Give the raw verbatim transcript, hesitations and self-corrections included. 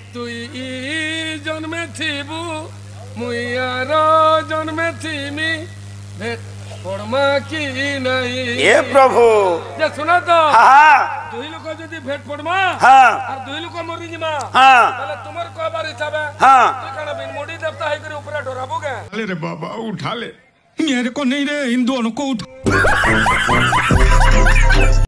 तुई जन्मे थीबू मुइयार जन्मे थीमी भेट पड़मा की नहीं। ये प्रभु जे सुना तो हाँ दुई लोक जदी भेट पड़मा हाँ और दुई लोक मरि जिमा हाँ ताले तुमर कहबार इच्छा बे हाँ तू काना बिन मोडी देवता है करे ऊपर डराबो के। अरे रे बाबा उठा ले मेरे को नहीं रे इन दोनों को उठा